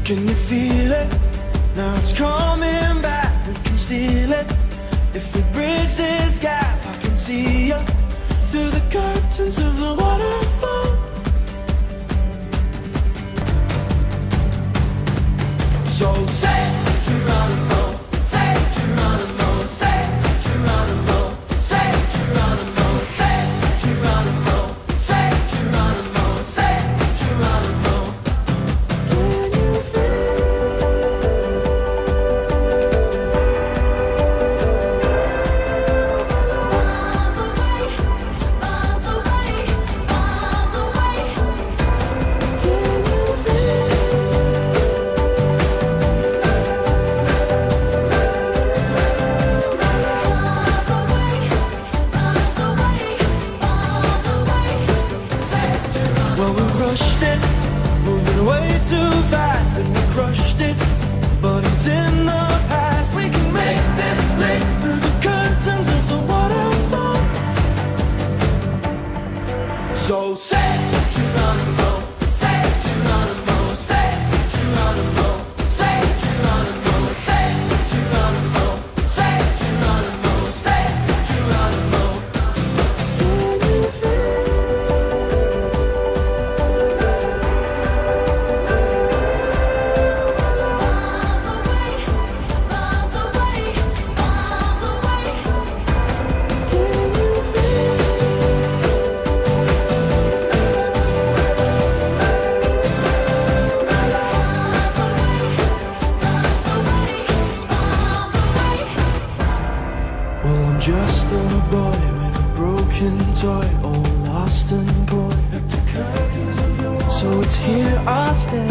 Can you feel it? Now it's coming back, we can steal it. If we bridge this gap, I can see you through the curtains of the waterfall. So say Geronimo, say Geronimo, say Geronimo, say Geronimo, say Geronimo, say Geronimo, say Geronimo. Can you well, we rushed it, moving way too fast, and we crushed it, but it's in the past. We can make this leap through the curtains of the waterfall. So say Geronimo, say Geronimo, say Geronimo, say Geronimo, say Geronimo, say Geronimo, say Geronimo. Well, I'm just a boy with a broken toy, all lost and coy. So it's here I stay.